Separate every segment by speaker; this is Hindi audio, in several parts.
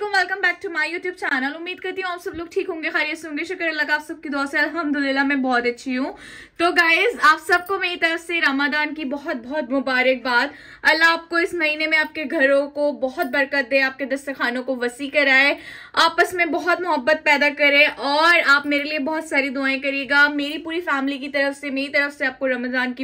Speaker 1: अस्सलामुअलैकुम, welcome back to my YouTube channel. उम्मीद करती हूँ आप सब लोग ठीक होंगे, खैरियत से होंगे। शुक्र अल्लाह का, आप सबकी दुआ से अल्हम्दुलिल्लाह मैं बहुत अच्छी हूँ। तो गाइज, आप सबको मेरी तरफ से रमजान की बहुत बहुत मुबारकबाद। अल्लाह आपको इस महीने में आपके घरों को बहुत बरकत दे, आपके दस्तरखानों को वसी कराए, आपस में बहुत मोहब्बत पैदा करे और आप मेरे लिए बहुत सारी दुआएं करिएगा। मेरी पूरी फैमिली की तरफ से, मेरी तरफ से आपको रमजान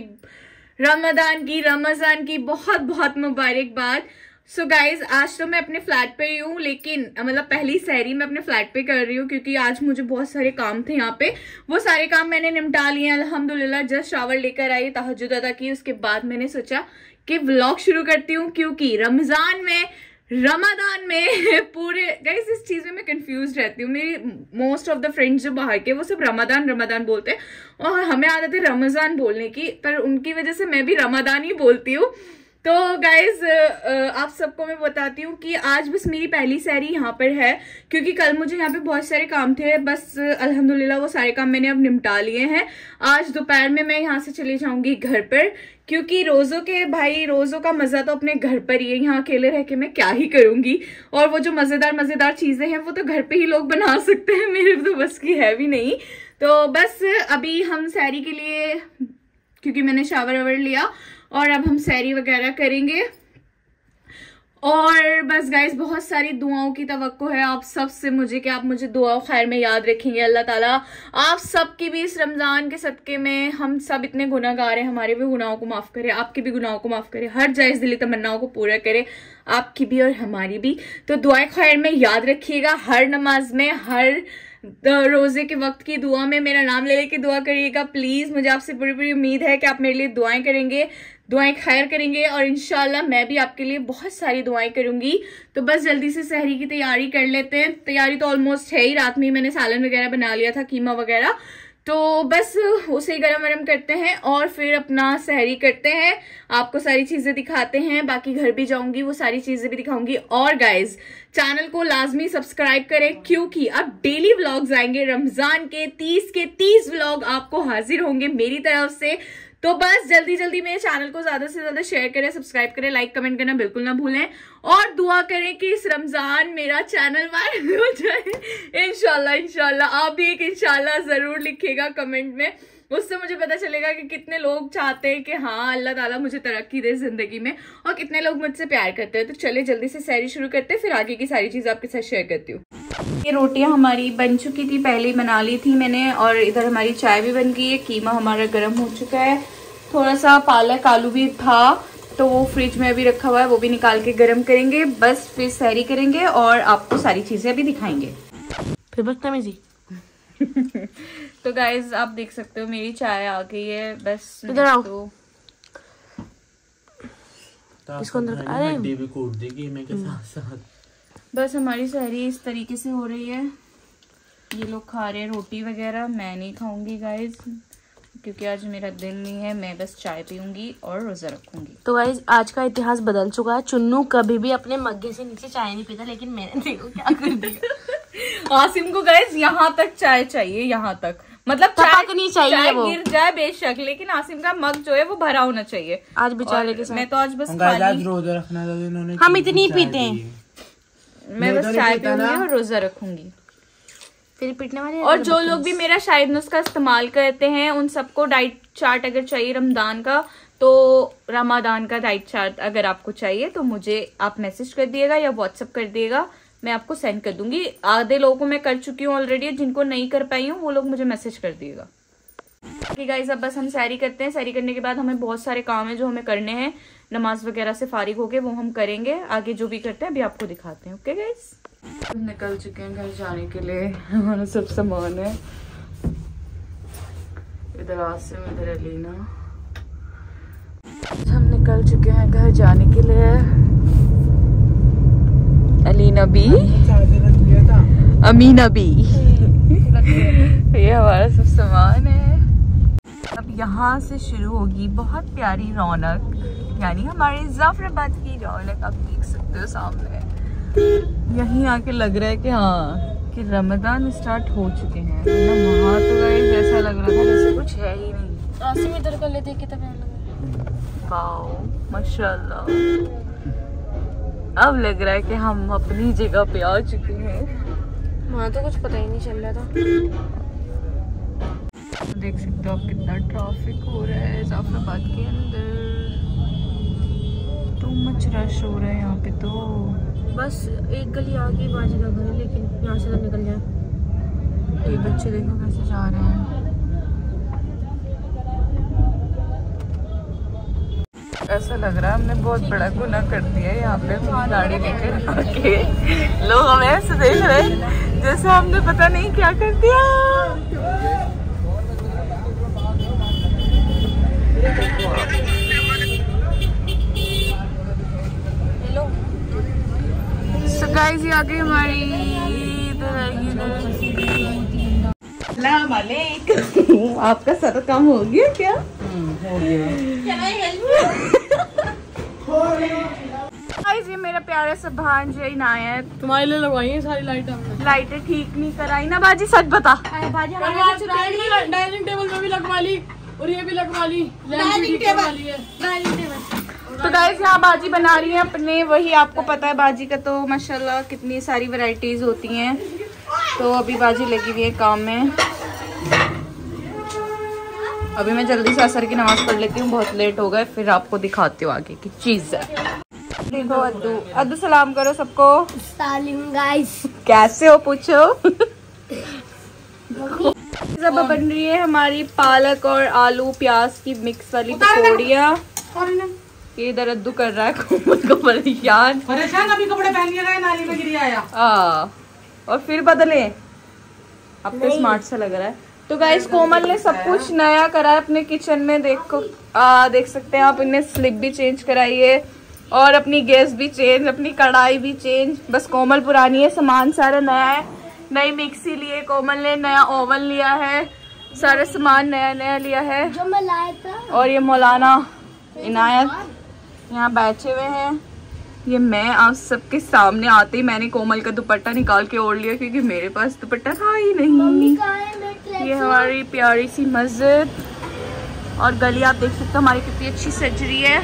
Speaker 1: की बहुत बहुत मुबारकबाद। सो गाइज, आज तो मैं अपने फ्लैट पे ही हूँ, लेकिन मतलब पहली सहरी मैं अपने फ्लैट पे कर रही हूँ क्योंकि आज मुझे बहुत सारे काम थे यहाँ पे। वो सारे काम मैंने निपटा लिए अल्हम्दुलिल्लाह। जस्ट शावर लेकर आई, तहज्जुद अदा की, उसके बाद मैंने सोचा कि व्लॉग शुरू करती हूँ क्योंकि रमजान में पूरे गाइस इस चीज में मैं कंफ्यूज रहती हूँ। मेरी मोस्ट ऑफ द फ्रेंड्स जो बाहर के वो सब रमजान बोलते हैं और हमें आदत है रमजान बोलने की, पर उनकी वजह से मैं भी रमजान ही बोलती हूँ। तो गाइज, आप सबको मैं बताती हूँ कि आज बस मेरी पहली सहरी यहाँ पर है क्योंकि कल मुझे यहाँ पे बहुत सारे काम थे। बस अल्हम्दुलिल्लाह वो सारे काम मैंने अब निपटा लिए हैं। आज दोपहर में मैं यहाँ से चली जाऊंगी घर पर क्योंकि रोज़ों का मजा तो अपने घर पर ही है। यहाँ अकेले रह के मैं क्या ही करूंगी, और वो जो मजेदार चीजें हैं वो तो घर पे ही लोग बना सकते हैं, मेरे तो बस की है भी नहीं। तो बस अभी हम सहरी के लिए, क्योंकि मैंने शावर वावर लिया और अब हम सहरी वगैरह करेंगे। और बस गाइस, बहुत सारी दुआओं की तवक्को है आप सब से मुझे कि आप मुझे दुआ खैर में याद रखेंगे। अल्लाह ताला आप सबकी भी इस रमजान के सदके में, हम सब इतने गुनाहगार हैं, हमारे भी गुनाहों को माफ करे, आपके भी गुनाहों को माफ करे, हर जायज दिली तमन्नाओं को पूरा करे, आपकी भी और हमारी भी। तो दुआ खैर में याद रखिएगा, हर नमाज में, हर रोजे के वक्त की दुआ में मेरा नाम ले लेके दुआ करिएगा प्लीज। मुझे आपसे पूरी उम्मीद है कि आप मेरे लिए दुआएं करेंगे, दुआएं खैर करेंगे और इंशाल्लाह मैं भी आपके लिए बहुत सारी दुआएं करूंगी। तो बस जल्दी से सहरी की तैयारी कर लेते हैं। तैयारी तो ऑलमोस्ट है ही, रात में मैंने सालन वगैरह बना लिया था, कीमा वगैरह, तो बस उसे गरम करते हैं और फिर अपना सहरी करते हैं। आपको सारी चीजें दिखाते हैं, बाकी घर भी जाऊंगी, वो सारी चीजें भी दिखाऊंगी। और गाइज, चैनल को लाजमी सब्सक्राइब करें क्योंकि अब डेली व्लॉग्स आएंगे। रमजान के 30 व्लॉग आपको हाजिर होंगे मेरी तरफ से। तो बस जल्दी मेरे चैनल को ज्यादा से ज्यादा शेयर करें, सब्सक्राइब करें, लाइक कमेंट करना बिल्कुल ना भूलें और दुआ करें कि इस रमजान मेरा चैनल वायरल हो जाए इंशाल्लाह। आप भी एक इंशाल्लाह जरूर लिखिएगा कमेंट में, उससे मुझे पता चलेगा कि कितने लोग चाहते हैं कि हाँ अल्लाह ताला मुझे तरक्की दे जिंदगी में और कितने लोग मुझसे प्यार करते हैं। तो चले जल्दी से सहरी शुरू करते हैं, फिर आगे की सारी चीज आपके साथ शेयर करती हूँ। ये रोटियां हमारी बन चुकी थी, पहले ही बना ली थी मैंने, और इधर हमारी चाय भी बन गई है, कीमा हमारा गर्म हो चुका है, थोड़ा सा पालक आलू भी था तो वो फ्रिज में अभी रखा हुआ है, वो भी निकाल के गर्म करेंगे। बस फिर सहरी करेंगे और आपको सारी चीजें भी दिखाएंगे।
Speaker 2: फिर बदतमीजी
Speaker 1: तो गाइज, आप देख सकते हो मेरी चाय आ गई है। बस
Speaker 2: इधर आओ,
Speaker 1: तो
Speaker 2: इसको अंदर, अरे
Speaker 3: भी कूट देगी मैं के साथ।
Speaker 1: बस हमारी सहरी इस तरीके से हो रही है। ये लोग खा रहे हैं रोटी वगैरह, मैं नहीं खाऊंगी गाइज क्योंकि आज मेरा दिन नहीं है, मैं बस चाय पीऊंगी और रोजा रखूंगी।
Speaker 2: तो गाइज, आज का इतिहास बदल चुका है। चुन्नू कभी भी अपने मग्गे से नीचे चाय नहीं पीता, लेकिन मैंने देखो क्या कर दिया।
Speaker 1: आसिम को गाइज यहाँ तक चाय चाहिए, यहाँ तक, मतलब
Speaker 2: टपकनी चाहिए, वो
Speaker 1: गिर जाए बेशक, लेकिन आसिम का मग जो है वो भरा होना चाहिए।
Speaker 2: आज बेचारे के साथ
Speaker 1: मैं तो आज बस
Speaker 3: रोजा रखना था इन्होंने,
Speaker 2: हम इतनी पीते हैं,
Speaker 1: मैं बस चाय पीऊंगी और रोजा रखूंगी।
Speaker 2: फिर पीटने वाले।
Speaker 1: और जो लोग भी मेरा शाहिद नुस्खा इस्तेमाल करते हैं उन सबको डाइट चार्ट अगर चाहिए रमजान का, तो रमादान का डाइट चार्ट अगर आपको चाहिए तो मुझे आप मैसेज कर दिएगा या व्हाट्सएप कर दिएगा, मैं आपको सेंड कर दूंगी। आधे लोगों को मैं कर चुकी हूँ ऑलरेडी, जिनको नहीं कर पाई हूँ वो लोग मुझे मैसेज कर दिएगा। ठीक गाइस, अब बस हम सहरी करते हैं। सहरी करने के बाद हमें बहुत सारे काम है जो हमें करने हैं, नमाज वगैरह से फारिग होके वो हम करेंगे। आगे जो भी करते हैं अभी आपको दिखाते हैं। ओके गाइस, निकल चुके हैं घर जाने के लिए, हमारा सब सामान है। इधर आसिम, इधर अलीना, हम निकल चुके हैं घर जाने के लिए। अलीना भी, अमीना भी ये हमारा सब सामान है। अब यहाँ से शुरू होगी बहुत प्यारी रौनक, यानी हमारे जाफराबाद की रौनक। आप देख सकते हो सामने, यहीं आके लग रहा है कि हाँ कि रमजान स्टार्ट हो चुके हैं। वहाँ तो गाइस ऐसा लग रहा था जैसे कुछ है ही नहीं।
Speaker 2: आसिम इधर कर लेते कि तब लगा।
Speaker 1: वाओ माशाल्लाह। अब लग रहा है कि हम अपनी जगह पे आ चुके हैं।
Speaker 2: वहाँ तो कुछ पता ही नहीं चल रहा था।
Speaker 1: देख सकते हो आप कितना ट्रैफिक हो रहा है जाफराबाद के अंदर। टू मच रश हो रहा है यहाँ पे तो।
Speaker 2: बस एक गली आगे बाजी का घर है, लेकिन यहाँ से तो निकल जाए।
Speaker 1: ये बच्चे देखो कैसे जा रहे हैं। ऐसा लग रहा है हमने बहुत बड़ा गुनाह कर दिया है यहाँ पे अपनी गाड़ी लेकर आके। लोग हमें ऐसे देख रहे हैं जैसे हमने पता नहीं क्या कर दिया।
Speaker 2: हेलो।
Speaker 1: So guys, ये आगे हमारी आपका सर काम हो गया क्या?
Speaker 3: हो गया।
Speaker 1: Guys, ये मेरा प्यारा सा भांजा इनायत
Speaker 2: तुम्हारे लिए लगवाई है सारी लाइटें।
Speaker 1: लाइटें ठीक नहीं कराई ना बाजी, सच बता।
Speaker 2: बाजी
Speaker 4: डाइनिंग टेबल में भी लगवा ली और ये भी लगवा ली। डाइनिंग टेबल
Speaker 1: तो गाइस यहाँ बाजी बना रही है अपने, वही आपको पता है बाजी का तो माशाल्लाह कितनी सारी वैरायटीज होती हैं। तो अभी बाजी लगी हुई है काम में। अभी मैं जल्दी से असर की नमाज पढ़ लेती हूँ, बहुत लेट हो गए, फिर आपको दिखाती हूँ आगे की चीज है। देखो अद्दू सलाम करो सबको।
Speaker 2: सालिम गाइस।
Speaker 1: कैसे हो पूछो। सब बन रही है हमारी पालक और आलू प्याज की मिक्स वाली पकौड़ियाँ। ये इधर अद्दू कर रहा है कोमल को परेशान।
Speaker 4: अभी कपड़े पहन के गए, नाली में गिरी आया।
Speaker 1: और फिर बदले। अब तो स्मार्ट सा लग रहा है। तो गाइस कोमल ने सब कुछ नया करा है अपने किचन में। देखो देख सकते हैं आप, इन्हें स्लिप भी चेंज कराई है और अपनी गैस भी चेंज, अपनी कढ़ाई भी चेंज। बस कोमल पुरानी है, सामान सारा नया है। नई मिक्सी लिए कोमल ने, नया ओवन लिया है, सारा सामान नया नया लिया है।
Speaker 2: जो मैं लाया था।
Speaker 1: और ये मौलाना इनायत यहाँ बैठे हुए हैं। ये मैं आप सबके सामने आते ही मैंने कोमल का दुपट्टा निकाल के ओढ़ लिया, क्योंकि मेरे पास दुपट्टा था ही नहीं। ये हमारी प्यारी सी मस्जिद और गली आप देख सकते हो हमारी कितनी अच्छी सज रही है।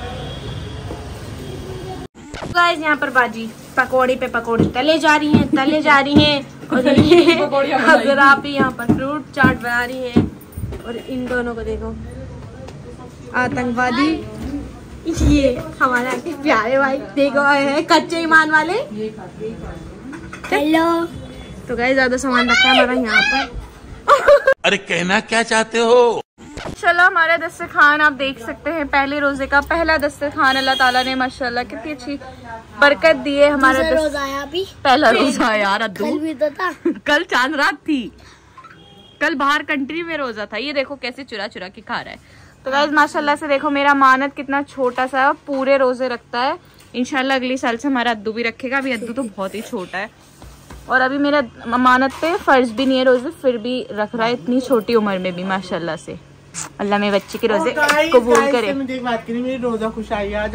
Speaker 2: गाइस यहाँ पर बाजी पकौड़े पे पकौड़े तले जा रही हैं, तले जा रही हैं। और ये अगर आप ही यहाँ पर फ्रूट चाट बना रही हैं। और इन दोनों को देखो, आतंकवादी। ये हमारे प्यारे भाई देखो आए हैं कच्चे ईमान वाले। हेलो। तो गाइस ज्यादा सामान रखा है हमारा यहाँ पर।
Speaker 5: अरे कहना क्या चाहते हो?
Speaker 1: चलो हमारा दस्तरखान आप देख सकते हैं, पहले रोजे का पहला दस्तरखान। अल्लाह ताला ने माशाल्लाह कितनी अच्छी बरकत दी है। हमारा
Speaker 2: रोजा आया अभी,
Speaker 1: पहला रोजा है यार अद्दू।
Speaker 2: कल भी तो था।
Speaker 1: कल चांद रात थी, कल बाहर कंट्री में रोजा था। ये देखो कैसे चुरा चुरा के खा रहा है। तो गाइस माशाल्लाह से देखो मेरा मानत कितना छोटा सा है, पूरे रोजे रखता है। इंशाल्लाह अगली साल से हमारा अद्दू भी रखेगा। अभी अद्दू तो बहुत ही छोटा है और अभी मेरा मानत पे फर्ज भी नहीं है रोजे, फिर भी रख रहा है इतनी छोटी उम्र में भी माशाल्लाह से। अल्लाह मेरे बच्चे के रोजे कबूल करे।
Speaker 3: मेरी रोजा खुश आई आज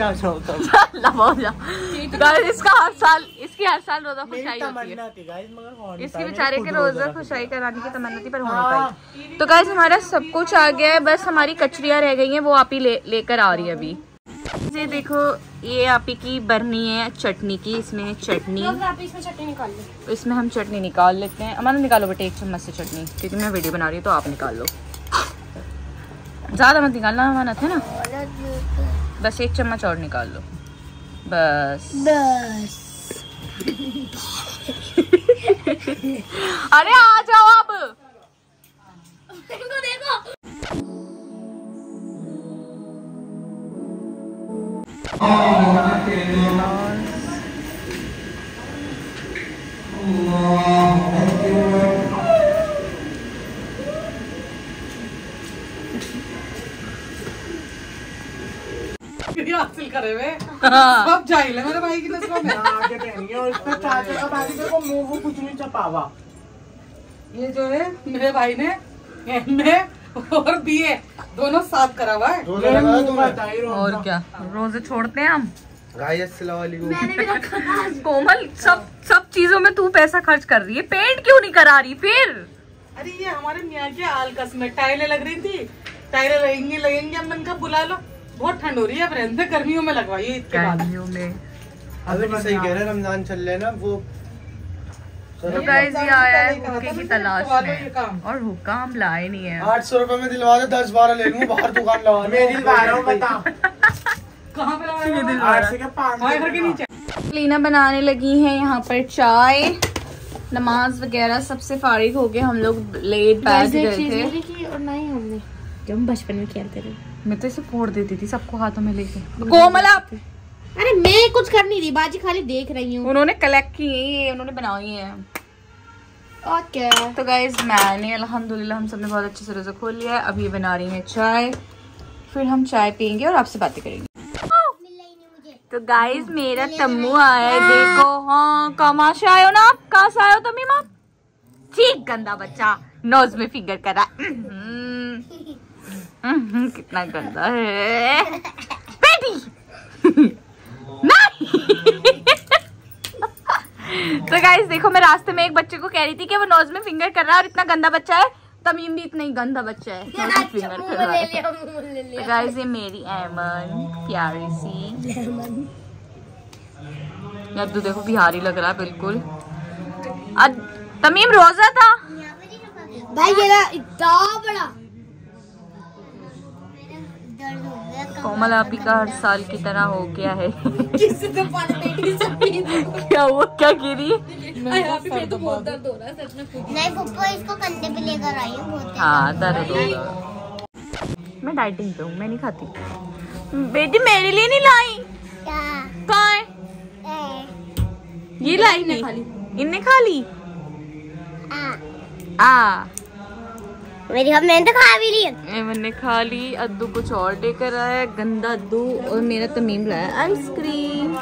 Speaker 1: इसका इसकी हर साल रोजा खुशाई होती है। इसके बेचारे के रोजा खुशाई कराने की तमन्ना थी, पर हो नहीं पाई। तो गाइस हमारा सब कुछ आ गया है, बस हमारी कचरियाँ रह गई हैं, वो आप ही लेकर आ रही है अभी। ये देखो ये आप ही की बरनी है चटनी की, इसमें है चटनी।
Speaker 2: इसमें चटनी निकाल लो।
Speaker 1: इसमें हम चटनी निकाल लेते हैं। अमन निकालो बेटे एक चम्मच से चटनी, क्योंकि मैं वीडियो बना रही हूँ तो आप निकाल लो। ज्यादा मत निकालना हमारा था ना, बस एक चम्मच और निकाल लो बस। अरे आ जाओ अब।
Speaker 2: देखो
Speaker 4: हासिल करे हुए सब जाहिल है मेरे भाई की नस्लों में।
Speaker 3: आगे पहनिए और इसका चाचा का भाई को मुंह को कुछ नहीं छपावा।
Speaker 4: ये जो है मेरे भाई ने एमए और बीए दोनों साथ करा हुआ है।
Speaker 1: और क्या रोजे छोड़ते हैं हम।
Speaker 2: मैंने भी रखा था।
Speaker 1: कोमल सब चीजों में तू पैसा खर्च कर रही है, पेंट क्यों नहीं करा रही फिर?
Speaker 4: अरे ये हमारे मियाँ के आलकस में टाइलें लग रही थी, टाइलें लगेंगी अब मैंने कहा बुला लो, बहुत ठंड हो रही है, अब रहने गर्मियों में लगवाइए। इसके बाद
Speaker 1: गर्मियों में
Speaker 3: अभी नहीं सही कह रहे, रमजान चल रहे ना वो।
Speaker 1: तो गाइस ये आया है हुक्के की तलाश में और हुक्का हम लाए नहीं है।
Speaker 3: 800 रुपए में दिलवा दे, 10-12 ले लूंगा बाहर दुकान लगा। मैं दिलवा रहा हूँ, बता
Speaker 4: कहाँ पे लगाया?
Speaker 1: ये दिलवा रहा
Speaker 4: हमारे घर के नीचे।
Speaker 1: लीना बनाने लगी है यहाँ पर चाय, नमाज वगैरह सबसे फारिग हो गए हम लोग, लेट बैठ गए थे।
Speaker 2: और नहीं हमने जब हम बचपन में खेलते थे,
Speaker 1: मैं तो इसे फोड़ देती थी सबको हाथों में लेके। कोमला
Speaker 2: अरे मैं कुछ कर नहीं रही, बाजी खाली देख रही हूँ।
Speaker 1: उन्होंने कलेक्ट की है ये, उन्होंने बनाई है।
Speaker 2: और क्या?
Speaker 1: तो गाइज मैंने अल्हम्दुलिल्लाह हम सबने बहुत अच्छे से रोजा खोल लिया है। अब ये बना रही है चाय, फिर हम चाय पियेंगे और आपसे बातें करेंगे। तो गाइज मेरा तम्मू आया है, देखो। हाँ कहाँ से आयो ना आप? कहाँ से आयो तमीम आप? ठीक गंदा बच्चा, नोज में फिंगर करा। कितना गंदा है बेटी। तो गाइस देखो, मैं रास्ते में एक बच्चे को कह रही थी कि वो नोज में फिंगर कर रहा है और इतना गंदा बच्चा है। तमीम भी इतना ही गंदा बच्चा है, नोज में फिंगर कर रहा है। तो गाइस ये मेरी ऐमन प्यारी सी यद्दू देखो बिहारी लग रहा है बिल्कुल। तमीम रोजा था
Speaker 2: भाई, ये इतना बड़ा
Speaker 1: कोमल आपी का हर साल की तरह हो गया है। क्या हुआ, क्या गिरी?
Speaker 6: नहीं पप्पा, इसको कंधे पे लेकर आई हूँ, बहुत
Speaker 1: हाँ दर्द हो। मैं डाइटिंग पे हूँ, मैं नहीं खाती। बेटी मेरे लिए नहीं लाई। कहाँ है? ये लाई नहीं, इनने खा ली।
Speaker 6: मेरी मैंने तो खा भी ली।
Speaker 1: मैंने खा ली। अद्दू कुछ और लेकर आया, गंदा अद्दू, और मेरा तमीम लाया आइसक्रीम।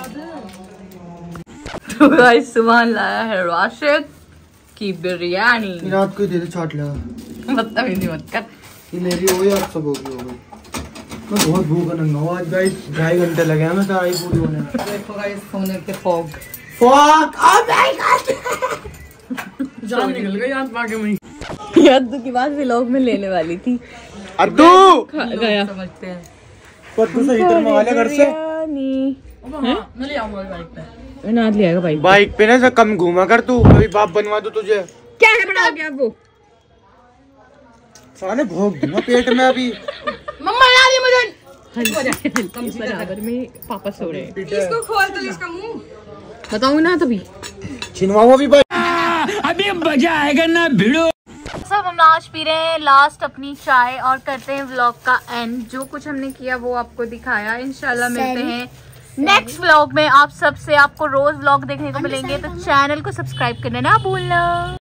Speaker 1: तो गाइस सुभान लाया है राशिद की बिरयानी।
Speaker 3: रात को दे दे, चाट लगा।
Speaker 1: बदतमीजी मत कर।
Speaker 3: ये मेरी हो गई, आप सब होगी। मैं बहुत भूखा नंगा हूँ आज गाइस, 2.5 घंटे लगे हैं मैं तैयारी पूरी होने में।
Speaker 4: देखो गाइस सोने के फॉग
Speaker 3: जान निकल गई आंख आगे में।
Speaker 1: अद्दू की बात व्लॉग में लेने वाली थी।
Speaker 3: अद्दू
Speaker 1: गया
Speaker 4: समझते हैं।
Speaker 3: पत्तू से हीटर मंगा ले घर से।
Speaker 4: मैं ले आऊंगा बाइक पे।
Speaker 1: नाथ लिया भाई
Speaker 3: बाइक पे ना कम घूमा कर तू, कभी बाप बनवा दो तुझे।
Speaker 1: क्या है बड़ा हो गया वो?
Speaker 3: साले भोग दूंगा पेट में अभी।
Speaker 4: मम्मा यार ये मुझे
Speaker 1: बराबर में पापा सो रहे हैं।
Speaker 4: इसको खोल तो इसका मुंह
Speaker 1: बताऊंगी ना तभी
Speaker 3: छिनवाओ अभी भाई।
Speaker 5: अभी मजा आएगा ना भिड़ो।
Speaker 1: सब हम आज पी रहे हैं लास्ट अपनी चाय और करते हैं व्लॉग का एंड। जो कुछ हमने किया वो आपको दिखाया। इंशाल्लाह मिलते हैं नेक्स्ट व्लॉग में आप सबसे। आपको रोज व्लॉग देखने को मिलेंगे, तो चैनल को सब्सक्राइब करना ना भूलना।